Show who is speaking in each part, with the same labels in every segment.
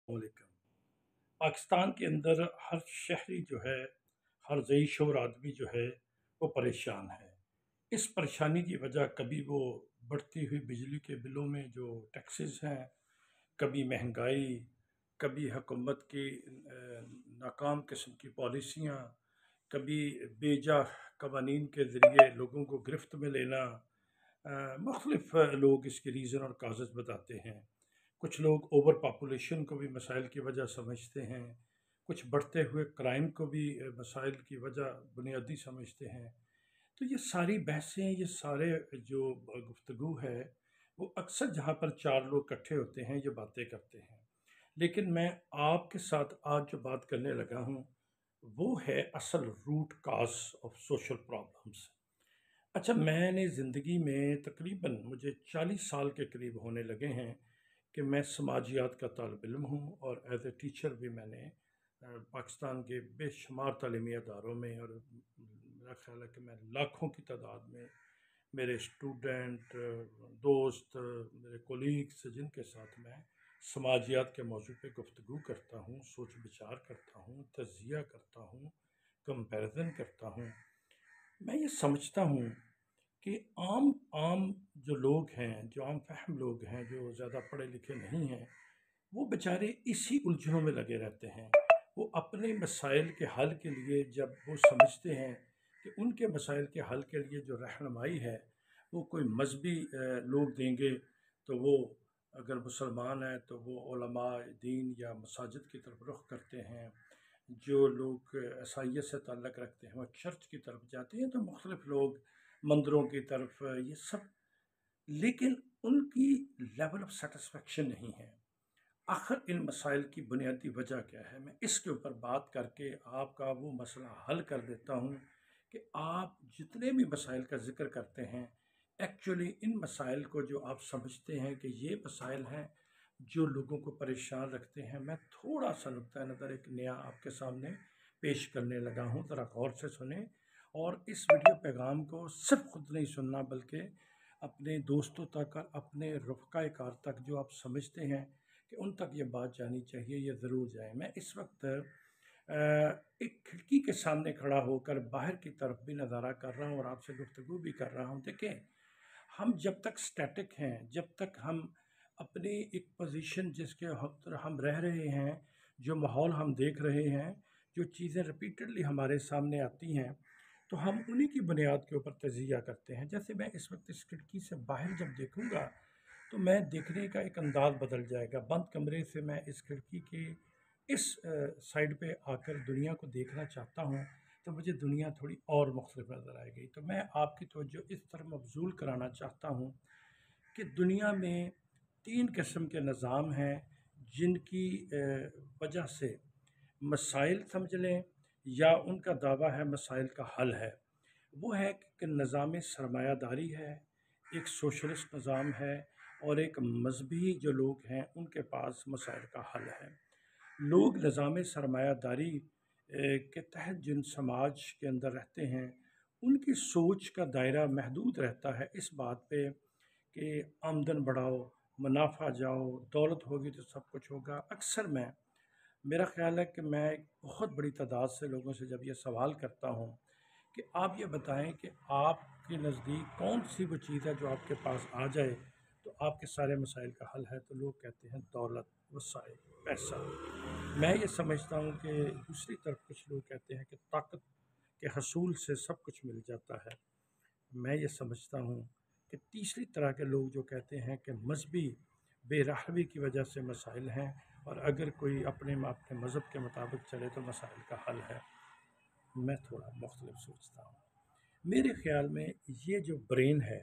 Speaker 1: वालेकुम। पाकिस्तान के अंदर हर शहरी जो है, हर ज़ई शोर आदमी जो है, वो परेशान है। इस परेशानी की वजह कभी वो बढ़ती हुई बिजली के बिलों में जो टैक्सेस हैं, कभी महंगाई, कभी हुकूमत की नाकाम किस्म की पॉलिसियाँ, कभी बेजा कवानीन के ज़रिए लोगों को गिरफ्त में लेना। मुख्तलिफ लोग इसके रीज़न और काज़ज़ बताते हैं। कुछ लोग ओवर पॉपुलेशन को भी मसाइल की वजह समझते हैं, कुछ बढ़ते हुए क्राइम को भी मसाइल की वजह बुनियादी समझते हैं। तो ये सारी बहसें, ये सारे जो गुफ्तगू है, वो अक्सर जहाँ पर चार लोग इकट्ठे होते हैं ये बातें करते हैं। लेकिन मैं आपके साथ आज जो बात करने लगा हूँ वो है असल root cause of social problems. अच्छा, मैंने ज़िंदगी में तकरीबन मुझे 40 साल के करीब होने लगे हैं कि मैं समाजियात का तालिब इल्म हूँ और एज ए टीचर भी मैंने पाकिस्तान के बेशुमार तालीमी अदारों में, और मेरा ख्याल है कि मैं लाखों की तादाद में मेरे स्टूडेंट, दोस्त, मेरे कोलीग्स जिनके साथ मैं समाजियात के मौजू पे गुफ्तगू करता हूँ, सोच विचार करता हूँ, तजिया करता हूँ, कंपैरिजन करता हूँ। मैं ये समझता हूँ कि आम आम जो लोग हैं, जो आम फहम लोग हैं, जो ज़्यादा पढ़े लिखे नहीं हैं, वो बेचारे इसी उलझनों में लगे रहते हैं। वो अपने मसाइल के हल के लिए जब वो समझते हैं कि उनके मसाइल के हल के लिए जो रहनुमाई है वो कोई मजहबी लोग देंगे, तो वो अगर मुसलमान हैं तो वो उलमा दीन या मसाजिद की तरफ रुख करते हैं। जो लोग ईसाइयत से ताल्लुक़ रखते हैं वो चर्च की तरफ जाते हैं, तो मुख्तलिफ लोग मंदिरों की तरफ, ये सब। लेकिन उनकी लेवल ऑफ सेटिस्फेक्शन नहीं है। आखिर इन मसाइल की बुनियादी वजह क्या है, मैं इसके ऊपर बात करके आपका वो मसला हल कर देता हूँ कि आप जितने भी मसाइल का ज़िक्र करते हैं, एक्चुअली इन मसाइल को जो आप समझते हैं कि ये मसाइल हैं जो लोगों को परेशान रखते हैं, मैं थोड़ा सा नुक्ता नज़र एक नया आपके सामने पेश करने लगा हूँ। ज़रा गौर से सुने और इस वीडियो पैगाम को सिर्फ खुद नहीं सुनना बल्कि अपने दोस्तों तक और अपने रफ़क़ाए कार तक जो आप समझते हैं कि उन तक ये बात जानी चाहिए, ये ज़रूर जाए। मैं इस वक्त एक खिड़की के सामने खड़ा होकर बाहर की तरफ भी नज़ारा कर रहा हूँ और आपसे गुफ्तगू भी कर रहा हूँ। देखें, हम जब तक स्टैटिक हैं, जब तक हम अपनी एक पोजीशन जिसके हम रह रहे हैं, जो माहौल हम देख रहे हैं, जो चीज़ें रिपीटेडली हमारे सामने आती हैं, तो हम उन्हीं की बुनियाद के ऊपर तजिया करते हैं। जैसे मैं इस वक्त इस खिड़की से बाहर जब देखूंगा तो मैं देखने का एक अंदाज़ बदल जाएगा। बंद कमरे से मैं इस खिड़की के इस साइड पे आकर दुनिया को देखना चाहता हूँ, तो मुझे दुनिया थोड़ी और मुख्तलिफ नज़र आएगी। तो मैं आपकी तवज्जो इस तरफ मबज़ूल कराना चाहता हूँ कि दुनिया में 3 किस्म के निज़ाम हैं जिनकी वजह से मसाइल समझ लें या उनका दावा है मसाइल का हल है। वो है कि निज़ाम सरमायादारी है, एक सोशलिस्ट निज़ाम है और एक मजहबी जो लोग हैं उनके पास मसाइल का हल है। लोग निज़ाम सरमायादारी के तहत जिन समाज के अंदर रहते हैं, उनकी सोच का दायरा महदूद रहता है इस बात पे कि आमदन बढ़ाओ, मुनाफा जाओ, दौलत होगी तो सब कुछ होगा। अक्सर मेरा ख़्याल है कि मैं एक बहुत बड़ी तादाद से लोगों से जब ये सवाल करता हूँ कि आप ये बताएं कि आपके नज़दीक कौन सी वो चीज़ है जो आपके पास आ जाए तो आपके सारे मसाइल का हल है, तो लोग कहते हैं दौलत, वसाइल, पैसा। मैं ये समझता हूँ कि दूसरी तरफ कुछ लोग कहते हैं कि ताकत के हसूल से सब कुछ मिल जाता है। मैं ये समझता हूँ कि तीसरी तरह के लोग जो कहते हैं कि मजहबी बेराहवी की वजह से मसाइल हैं और अगर कोई अपने मज़हब के मुताबिक चले तो मसाइल का हल है। मैं थोड़ा मुख्तलिफ सोचता हूँ। मेरे ख़्याल में ये जो ब्रेन है,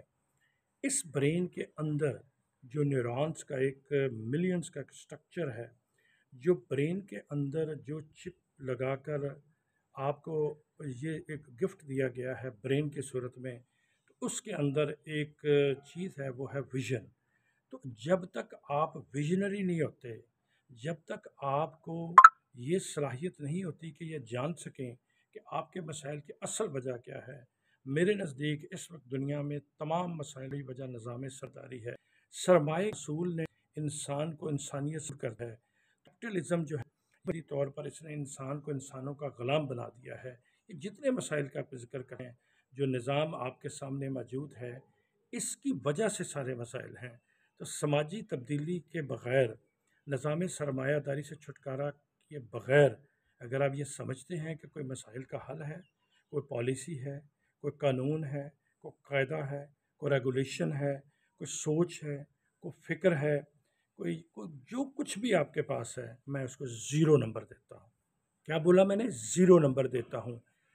Speaker 1: इस ब्रेन के अंदर जो न्यूरॉन्स का एक मिलियंस का एक स्ट्रक्चर है, जो ब्रेन के अंदर जो चिप लगाकर आपको ये एक गिफ्ट दिया गया है ब्रेन की सूरत में, तो उसके अंदर एक चीज़ है वो है विज़न। तो जब तक आप विजनरी नहीं होते, जब तक आपको ये सलाहियत नहीं होती कि ये जान सकें कि आपके मसाइल की असल वजह क्या है, मेरे नज़दीक इस वक्त दुनिया में तमाम मसाइल की वजह निज़ाम सरदारी है। सरमाए असूल ने इंसान को इंसानियत से कर है। कैपिटलिज्म जो है बड़ी तौर पर इसने इंसान को इंसानों का ग़ुलाम बना दिया है। ये जितने मसाइल का आप ज़िक्र करें, जो निज़ाम आपके सामने मौजूद है, इसकी वजह से सारे मसाइल हैं। तो समाजी तब्दीली के बग़ैर, निज़ाम सरमायादारी से छुटकारा किए बग़ैर अगर आप ये समझते हैं कि कोई मसाइल का हल है, कोई पॉलिसी है, कोई कानून है, कोई कायदा है, कोई रेगुलेशन है, कोई सोच है, कोई फ़िक्र है, कोई जो कुछ भी आपके पास है, मैं उसको ज़ीरो नंबर देता हूँ। क्या बोला मैंने? ज़ीरो नंबर देता हूँ।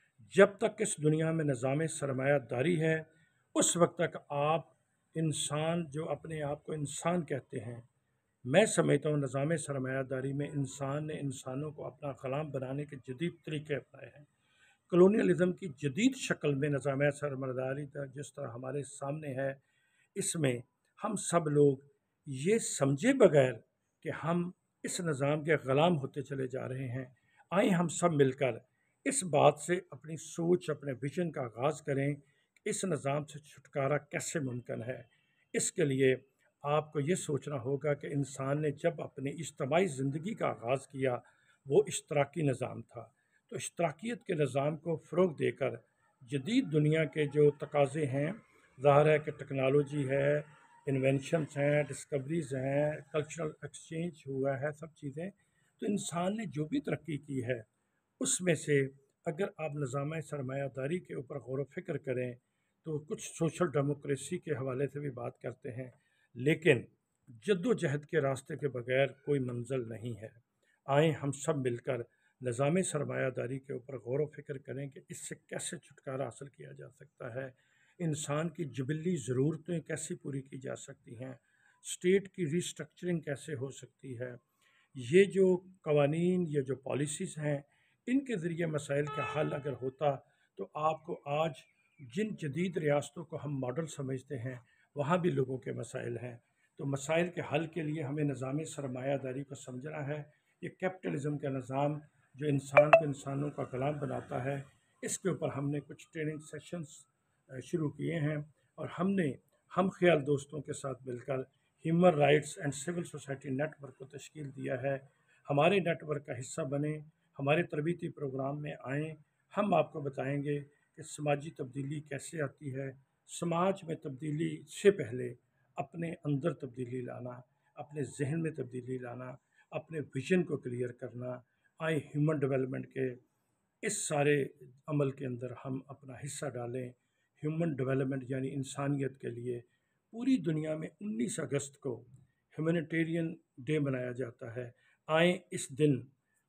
Speaker 1: जब तक इस दुनिया में निज़ाम सरमायादारी है, उस वक्त तक आप इंसान जो अपने आप को इंसान कहते हैं, मैं समझता हूँ निज़ाम सरमायादारी में इंसान ने इंसानों को अपना ग़ुलाम बनाने के जदीद तरीके अपनाए हैं। कॉलोनियलिज़म की जदीद शक्ल में निज़ाम सरमायादारी जिस तरह हमारे सामने है, इसमें हम सब लोग ये समझे बगैर कि हम इस निज़ाम के ग़ुलाम होते चले जा रहे हैं, आइए हम सब मिलकर इस बात से अपनी सोच, अपने विजन का आगाज़ करें कि इस निज़ाम से छुटकारा कैसे मुमकिन है। इसके लिए आपको ये सोचना होगा कि इंसान ने जब अपनी इज्तिमाई ज़िंदगी का आगाज़ किया, वो इश्तराकी निज़ाम था। तो इश्तराकियत के निज़ाम को फ़रोग़ देकर जदीद दुनिया के जो तकाज़े हैं, ज़ाहिर है कि टेक्नोलॉजी है, इन्वेंशंस हैं, डिस्कवरीज़ हैं, कल्चरल एक्सचेंज हुआ है, सब चीज़ें। तो इंसान ने जो भी तरक्की की है, उसमें से अगर आप निज़ाम सरमायादारी के ऊपर गौर व फ़िक्र करें, तो कुछ सोशल डेमोक्रेसी के हवाले से भी बात करते हैं, लेकिन जद्दोजहद के रास्ते के बगैर कोई मंज़िल नहीं है। आएँ हम सब मिलकर निज़ाम सरमायादारी के ऊपर गौर व फ़िक्र करें कि इससे कैसे छुटकारा हासिल किया जा सकता है, इंसान की जिबिली ज़रूरतें कैसे पूरी की जा सकती हैं, स्टेट की रिस्ट्रक्चरिंग कैसे हो सकती है। ये जो कवानीन, ये जो पॉलिसीज़ हैं, इनके ज़रिए मसाइल का हल अगर होता, तो आपको आज जिन जदीद रियासतों को हम मॉडल समझते हैं, वहाँ भी लोगों के मसाइल हैं। तो मसाइल के हल के लिए हमें निज़ाम सरमायादारी को समझना है। ये कैपिटलिज़म का निज़ाम जो इंसान को इंसानों का ग़ुलाम बनाता है, इसके ऊपर हमने कुछ ट्रेनिंग सेशंस शुरू किए हैं, और हमने हम ख़याल दोस्तों के साथ मिलकर human rights and civil society network को तश्कील दिया है। हमारे नेटवर्क का हिस्सा बने, हमारे तरबीती प्रोग्राम में आएँ। हम आपको बताएंगे कि समाजी तब्दीली कैसे आती है। समाज में तब्दीली से पहले अपने अंदर तब्दीली लाना, अपने जहन में तब्दीली लाना, अपने विजन को क्लियर करना। आए ह्यूमन डेवलपमेंट के इस सारे अमल के अंदर हम अपना हिस्सा डालें। ह्यूमन डेवलपमेंट यानी इंसानियत के लिए पूरी दुनिया में 19 अगस्त को ह्यूमैनिटेरियन डे मनाया जाता है। आएँ इस दिन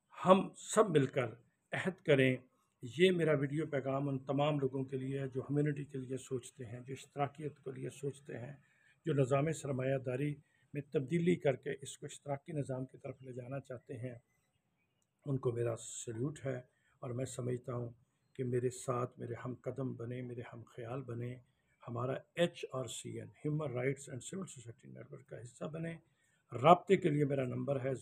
Speaker 1: हम सब मिलकर अहद करें। ये मेरा वीडियो पैगाम उन तमाम लोगों के लिए है जो ह्यूमैनिटी के लिए सोचते हैं, जो इश्तराकियत के लिए सोचते हैं, जो निज़ाम सरमायादारी में तब्दीली करके इसको इश्तराकी निज़ाम की तरफ ले जाना चाहते हैं। उनको मेरा सल्यूट है, और मैं समझता हूँ कि मेरे साथ मेरे हम कदम बने, मेरे हम ख्याल बने, हमारा HRCN human rights and civil society network का हिस्सा बने। राब्ते के लिए मेरा नंबर है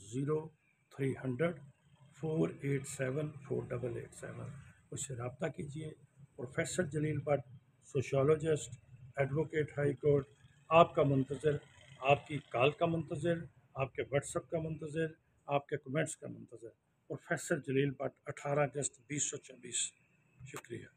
Speaker 1: 0300-487-4887। उससे रब्ता कीजिए। Professor Jalil Bhatt, sociologist, advocate high court, आपका मुंतज़र, आपकी कॉल का मुंतज़र, आपके व्हाट्सएप का मुंतज़र, आपके कमेंट्स का मुंतज़र। प्रोफेसर जलील भट्ट, 18 अगस्त 2024। शुक्रिया।